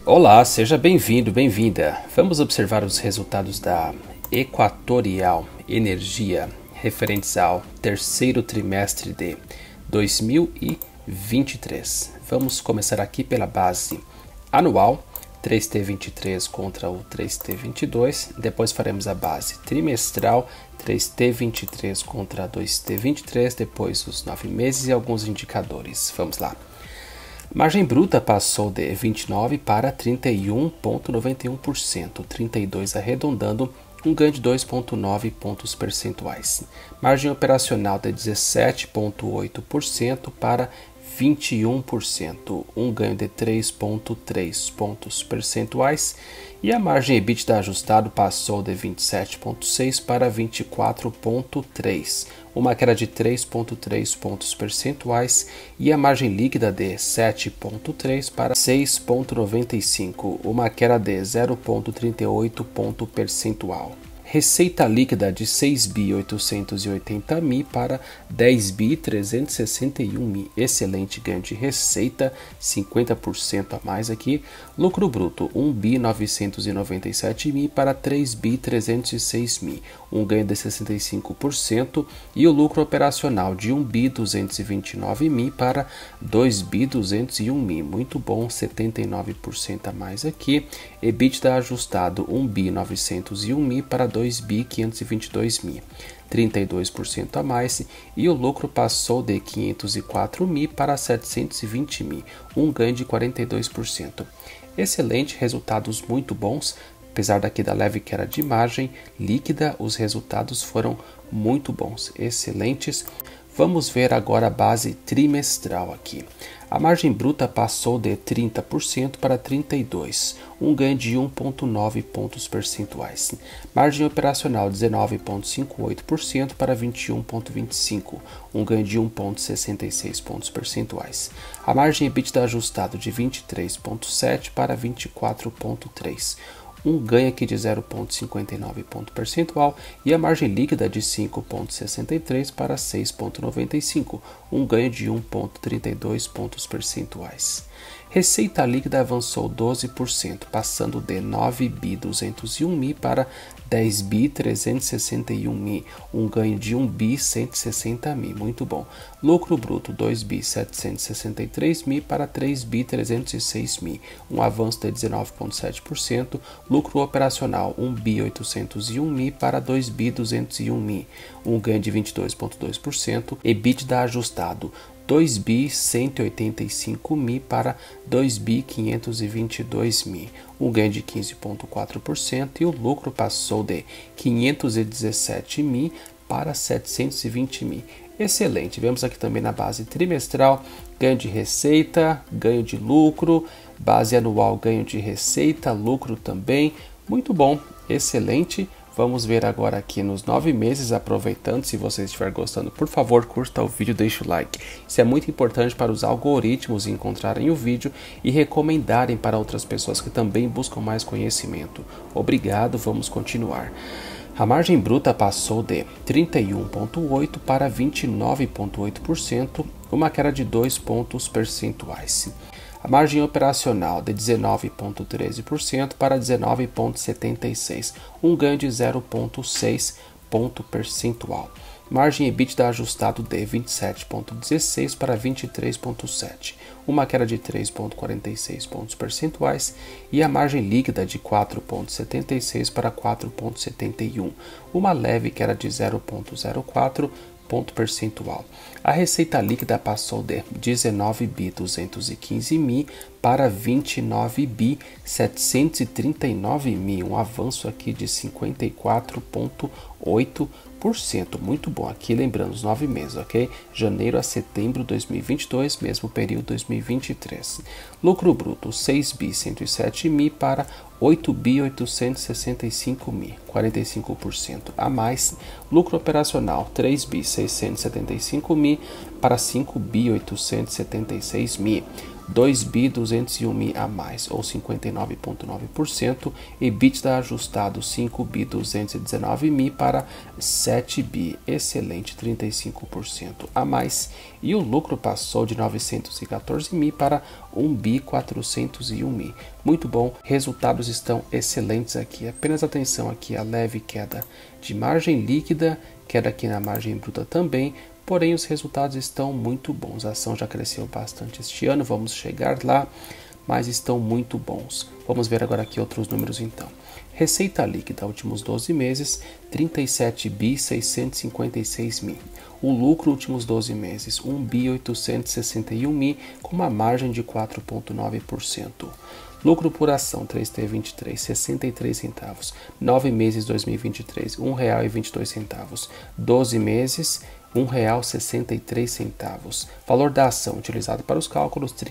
Olá, seja bem-vindo, bem-vinda. Vamos observar os resultados da Equatorial Energia referentes ao terceiro trimestre de 2023. Vamos começar aqui pela base anual, 3T23 contra o 3T22. Depois faremos a base trimestral, 3T23 contra 2T23. Depois os 9 meses e alguns indicadores. Vamos lá. Margem bruta passou de 29% para 31,91%, 32 arredondando, um ganho de 2,9 pontos percentuais. Margem operacional de 17,8% para 21%, um ganho de 3,3 pontos percentuais. E a margem EBITDA ajustado passou de 27,6% para 24,3%, uma queda de 3,3 pontos percentuais. E a margem líquida de 7,3% para 6,95%, uma queda de 0,38 ponto percentual. Receita líquida de 6.880 para 10.361. Excelente ganho de receita, 50% a mais aqui. Lucro bruto 1.997 para 3.306, um ganho de 65%. E o lucro operacional de 1.229 para 2.201, muito bom, 79% a mais aqui. EBITDA ajustado 1.901 para 2.522, 32% a mais, e o lucro passou de 504 para 720, um ganho de 42%. Excelente, resultados muito bons, apesar daqui da leve queda de margem líquida, os resultados foram muito bons, excelentes. Vamos ver agora a base trimestral aqui. A margem bruta passou de 30% para 32%, um ganho de 1,9 pontos percentuais. Margem operacional 19,58% para 21,25%, um ganho de 1,66 pontos percentuais. A margem EBITDA ajustado de 23,7% para 24,3%. Um ganho aqui de 0,59 ponto percentual, e a margem líquida de 5,63 para 6,95, um ganho de 1,32 pontos percentuais. Receita líquida avançou 12%, passando de 9.201 para 10.361, um ganho de 1.160, muito bom. Lucro bruto 2.763 para 3.306, um avanço de 19,7%. Lucro operacional 1.801 para 2.201, um ganho de 22,2%. EBITDA ajustado 2.185 para 2.522, um ganho de 15,4%, e o lucro passou de 517 para 720. Excelente. Vemos aqui também na base trimestral, ganho de receita, ganho de lucro, base anual, ganho de receita, lucro também, muito bom, excelente. Vamos ver agora aqui nos 9 meses, aproveitando, se você estiver gostando, por favor, curta o vídeo, deixe o like. Isso é muito importante para os algoritmos encontrarem o vídeo e recomendarem para outras pessoas que também buscam mais conhecimento. Obrigado, vamos continuar. A margem bruta passou de 31,8% para 29,8%, uma queda de 2 pontos percentuais. A margem operacional de 19,13% para 19,76%, um ganho de 0,6 ponto percentual. Margem EBITDA ajustado de 27,16% para 23,7%, uma queda de 3,46 pontos percentuais, e a margem líquida de 4,76% para 4,71%, uma leve queda de 0,04 ponto percentual. A receita líquida passou de 19.215 para 29.739, um avanço aqui de 54,8%, muito bom. Aqui lembrando os 9 meses, ok? Janeiro a setembro de 2022, mesmo período 2023. Lucro bruto 6.107 para 8 bi 865 mil, 45% a mais. Lucro operacional 3 bi 675 mil para 5 bi 876 mil. 2 bi 201 mil a mais, ou 59,9%, EBITDA ajustado 5 bi 219 mil para 7 bi, excelente, 35% a mais, e o lucro passou de 914 mil para 1 bi 401 mil. Muito bom, resultados estão excelentes aqui, apenas atenção aqui a leve queda de margem líquida, queda aqui na margem bruta também. Porém, os resultados estão muito bons. A ação já cresceu bastante este ano, vamos chegar lá, mas estão muito bons. Vamos ver agora aqui outros números então. Receita líquida, últimos 12 meses, 37 bi 656 mil. O lucro, últimos 12 meses, 1 bi 861 mil, com uma margem de 4,9%. Lucro por ação 3T23, 63 centavos. 9 meses 2023, R$ 1,22. 12 meses, R$ 1,63. Valor da ação utilizado para os cálculos, R$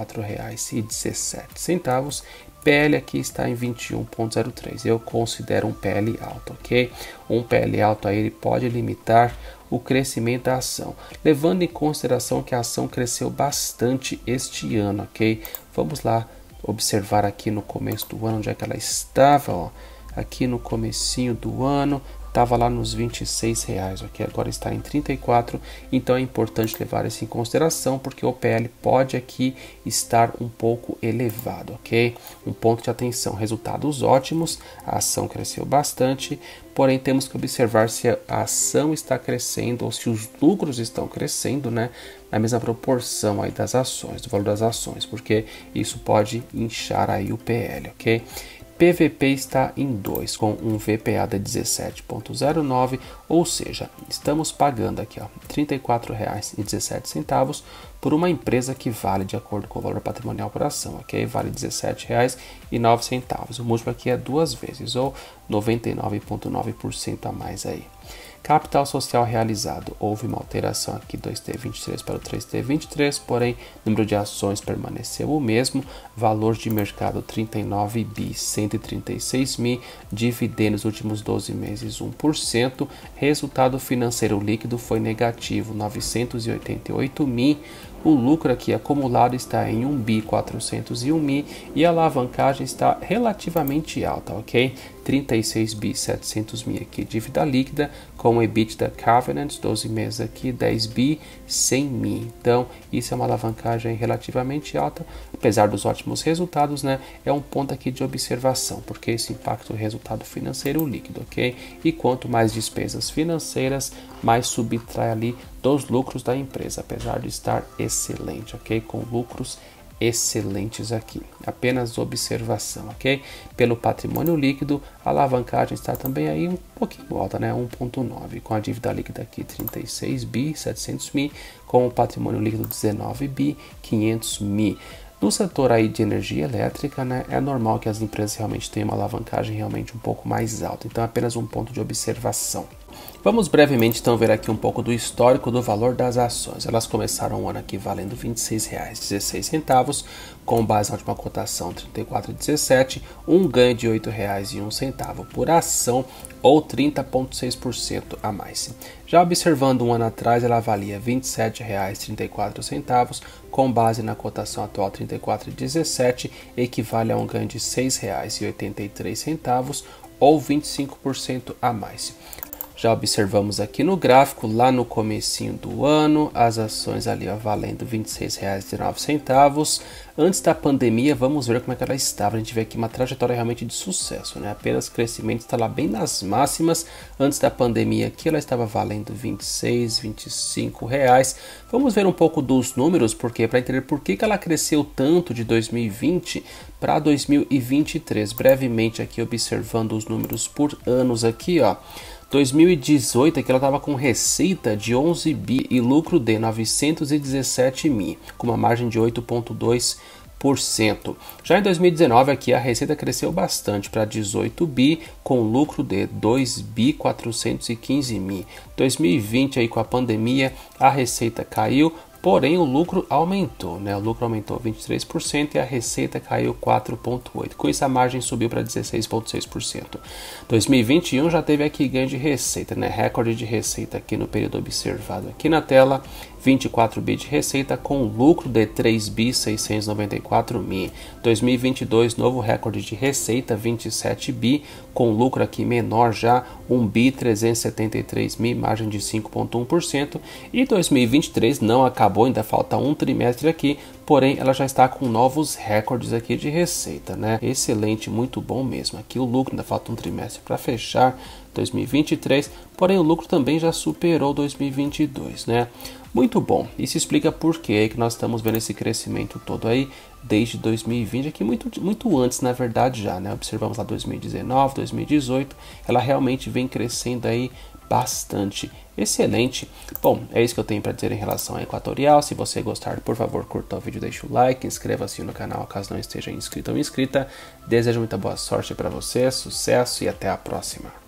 34,17. PL aqui está em 21,03. Eu considero um PL alto, ok? Um PL alto aí ele pode limitar o crescimento da ação, levando em consideração que a ação cresceu bastante este ano, ok? Vamos lá observar aqui no começo do ano onde é que ela estava, ó. Aqui no comecinho do ano estava lá nos R$26, ok? Agora está em 34, então é importante levar isso em consideração, porque o PL pode aqui estar um pouco elevado, ok? Um ponto de atenção, resultados ótimos, a ação cresceu bastante, porém temos que observar se a ação está crescendo ou se os lucros estão crescendo, né? Na mesma proporção aí das ações, do valor das ações, porque isso pode inchar aí o PL, ok? PVP está em 2, com um VPA de 17,09, ou seja, estamos pagando aqui R$ 34,17 por uma empresa que vale, de acordo com o valor patrimonial por ação, ok? Vale R$ 17,09. O múltiplo aqui é 2 vezes, ou 99,9% a mais aí. Capital social realizado, houve uma alteração aqui do 2T23 para o 3T23, porém número de ações permaneceu o mesmo, valor de mercado 39 bi 136 mil, dividendos últimos 12 meses 1%, resultado financeiro líquido foi negativo 988 mil, o lucro aqui acumulado está em 1 bi 401 mil e a alavancagem está relativamente alta, ok? 36 bi 700 mil aqui, dívida líquida com EBITDA Covenants, 12 meses aqui, 10 bi 100 mil. Então, isso é uma alavancagem relativamente alta, apesar dos ótimos resultados, né? É um ponto aqui de observação, porque isso impacta o resultado financeiro líquido, ok? E quanto mais despesas financeiras, mais subtrai ali dos lucros da empresa, apesar de estar excelente, ok? Com lucros excelentes aqui, apenas observação, ok? Pelo patrimônio líquido, a alavancagem está também aí um pouquinho alta, né? 1,9, com a dívida líquida aqui 36 bi 700 mil, com o patrimônio líquido 19 bi 500 mil. No setor aí de energia elétrica, né, é normal que as empresas realmente tenham uma alavancagem realmente um pouco mais alta, então é apenas um ponto de observação. Vamos brevemente então ver aqui um pouco do histórico do valor das ações. Elas começaram o ano aqui valendo R$ 26,16, com base na última cotação R$ 34,17, um ganho de R$ 8,01 por ação, ou 30,6% a mais. Já observando um ano atrás, ela valia R$ 27,34, com base na cotação atual R$ 34,17, equivale a um ganho de R$ 6,83, ou 25% a mais. Já observamos aqui no gráfico, lá no comecinho do ano, as ações ali ó, valendo R$ 26,09. Antes da pandemia, vamos ver como é que ela estava. A gente vê aqui uma trajetória realmente de sucesso, né? Apenas crescimento, está lá bem nas máximas. Antes da pandemia aqui, ela estava valendo R$ 26, R$ 25. Vamos ver um pouco dos números, porque para entender por que ela cresceu tanto de 2020 para 2023. Brevemente aqui observando os números por anos aqui, ó. 2018 aqui ela estava com receita de 11 bi e lucro de 917 mil, com uma margem de 8,2%. Já em 2019 aqui a receita cresceu bastante para 18 bi, com lucro de 2 bi 415 mil. 2020 aí com a pandemia a receita caiu porém o lucro aumentou, né? O lucro aumentou 23% e a receita caiu 4,8%. Com isso a margem subiu para 16,6%. 2021 já teve aqui ganho de receita, né? Recorde de receita aqui no período observado aqui na tela. 24 bi de receita com lucro de 3 bi 694 mi. 2022 novo recorde de receita 27 bi com lucro aqui menor já 1 bi 373 mi, margem de 5,1%. E 2023 não acabou, ainda falta um trimestre aqui, porém ela já está com novos recordes aqui de receita, né? Excelente, muito bom mesmo. Aqui o lucro ainda falta um trimestre para fechar 2023, porém o lucro também já superou 2022, né? Muito bom. Isso explica por que nós estamos vendo esse crescimento todo aí desde 2020, aqui muito antes, na verdade, já, né? Observamos lá 2019, 2018, ela realmente vem crescendo aí bastante. Excelente. Bom, é isso que eu tenho para dizer em relação à Equatorial. Se você gostar, por favor, curta o vídeo, deixe o like, inscreva-se no canal caso não esteja inscrito ou inscrita. Desejo muita boa sorte para você, sucesso e até a próxima.